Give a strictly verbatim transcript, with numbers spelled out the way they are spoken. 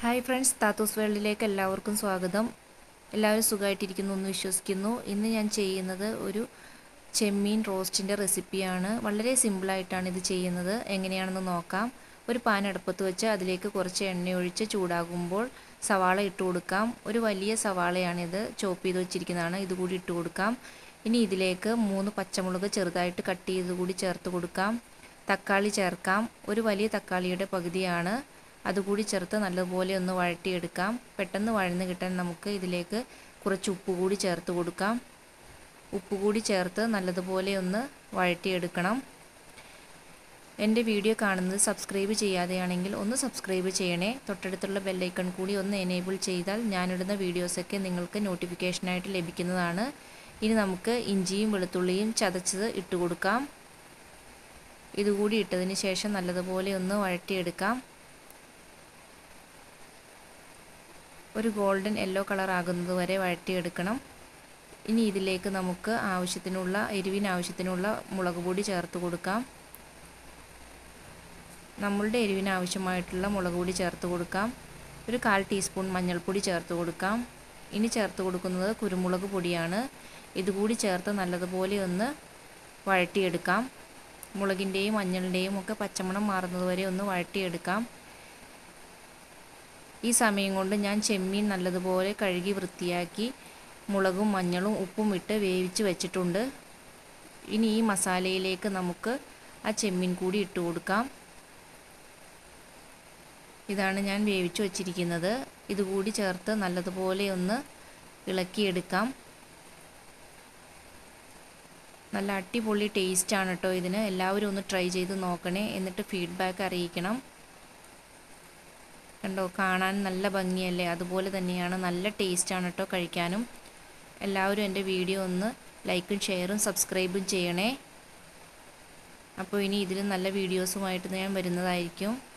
Hi friends, താത്തൂസ് വേൾഡിലേക്ക് എല്ലാവർക്കും സ്വാഗതം. എല്ലാവരും സുഖമായിട്ടിരിക്കുന്നു എന്ന് വിശ്വസിക്കുന്നു. ഇന്ന് ഞാൻ ചെയ്യുന്നത് ഒരു ചെമ്മീൻ റോസ്റ്റിൻ്റെ റെസിപ്പിയാണ്. വളരെ സിമ്പിളായിട്ടാണ് ഇത് ചെയ്യുന്നത്. എങ്ങനെയാണെന്ന് നോക്കാം. ഒരു പാൻ അടുപ്പത്ത് വെച്ച് അതിലേക്ക് കുറച്ച് എണ്ണ ഒഴിച്ച് ചൂടാകുമ്പോൾ സവാള ഇട്ട് കൊടുക്കാം. ഒരു വലിയ സവാളയാണിത്, ചോപ്പ് ചെയ്ത് വെച്ചിരിക്കുന്നതാണ്. ഇതുകൂടി ഇട്ട് കൊടുക്കാം. ഇനി ഇതിലേക്ക് മൂന്ന് പച്ചമുളക് ചെറുതായിട്ട് കട്ട് ചെയ്ത് കൂടി ചേർത്ത് കൊടുക്കാം. തക്കാളി ചേർക്കാം. ഒരു വലിയ തക്കാളിയുടെ പകുതിയാണ്. അതുകൂടി ചേർത്ത് നല്ലപോലെ ഒന്ന് വഴറ്റിയെടുക്കാം. പെട്ടെന്ന് വഴന്ന് കിട്ടാൻ നമുക്ക് ഇതിലേക്ക് കുറച്ച് ഉപ്പ് കൂടി ചേർത്ത് കൊടുക്കാം. ഉപ്പ് കൂടി ചേർത്ത് നല്ലതുപോലെ ഒന്ന് വഴറ്റിയെടുക്കണം. എൻ്റെ വീഡിയോ കാണുന്നത് സബ്സ്ക്രൈബ് ചെയ്യാതെയാണെങ്കിൽ ഒന്ന് സബ്സ്ക്രൈബ് ചെയ്യണേ. തൊട്ടടുത്തുള്ള ബെല്ലൈക്കൺ കൂടി ഒന്ന് എനേബിൾ ചെയ്താൽ ഞാനിടുന്ന വീഡിയോസൊക്കെ നിങ്ങൾക്ക് നോട്ടിഫിക്കേഷനായിട്ട് ലഭിക്കുന്നതാണ്. ഇനി നമുക്ക് ഇഞ്ചിയും വെളുത്തുള്ളിയും ചതച്ചത് ഇട്ട് കൊടുക്കാം. ഇതുകൂടി ഇട്ടതിന് ശേഷം നല്ലതുപോലെ ഒന്ന് വഴറ്റിയെടുക്കാം. ഒരു ഗോൾഡൻ യെല്ലോ കളർ ആകുന്നത് വരെ വഴറ്റിയെടുക്കണം. ഇനി ഇതിലേക്ക് നമുക്ക് ആവശ്യത്തിനുള്ള എരിവിന് ആവശ്യത്തിനുള്ള മുളക് പൊടി ചേർത്ത് കൊടുക്കാം. നമ്മളുടെ എരിവിന് ആവശ്യമായിട്ടുള്ള മുളക് പൊടി ചേർത്ത് കൊടുക്കാം. ഒരു കാൽ ടീസ്പൂൺ മഞ്ഞൾപ്പൊടി ചേർത്ത് കൊടുക്കാം. ഇനി ചേർത്ത് കൊടുക്കുന്നത് കുരുമുളക് പൊടിയാണ്. ഇതുകൂടി ചേർത്ത് നല്ലതുപോലെ ഒന്ന് വഴറ്റിയെടുക്കാം. മുളകിൻ്റെയും മഞ്ഞളിൻ്റെയും ഒക്കെ പച്ചമണം മാറുന്നത് വരെ ഒന്ന് വഴറ്റിയെടുക്കാം. ഈ സമയം കൊണ്ട് ഞാൻ ചെമ്മീൻ നല്ലതുപോലെ കഴുകി വൃത്തിയാക്കി മുളകും മഞ്ഞളും ഉപ്പും ഇട്ട് വേവിച്ച് വെച്ചിട്ടുണ്ട്. ഇനി ഈ മസാലയിലേക്ക് നമുക്ക് ആ ചെമ്മീൻ കൂടി ഇട്ട് കൊടുക്കാം. ഇതാണ് ഞാൻ വേവിച്ച് വച്ചിരിക്കുന്നത്. ഇതുകൂടി ചേർത്ത് നല്ലതുപോലെ ഒന്ന് ഇളക്കിയെടുക്കാം. നല്ല അടിപൊളി ടേസ്റ്റാണ് കേട്ടോ ഇതിന്. എല്ലാവരും ഒന്ന് ട്രൈ ചെയ്ത് നോക്കണേ. എന്നിട്ട് ഫീഡ്ബാക്ക് അറിയിക്കണം. കണ്ടോ, കാണാൻ നല്ല ഭംഗിയല്ലേ? അതുപോലെ തന്നെയാണ്, നല്ല ടേസ്റ്റാണ് കേട്ടോ കഴിക്കാനും. എല്ലാവരും എൻ്റെ വീഡിയോ ഒന്ന് ലൈക്കും ഷെയറും സബ്സ്ക്രൈബും ചെയ്യണേ. അപ്പോൾ ഇനി ഇതിലും നല്ല വീഡിയോസുമായിട്ട് ഞാൻ വരുന്നതായിരിക്കും.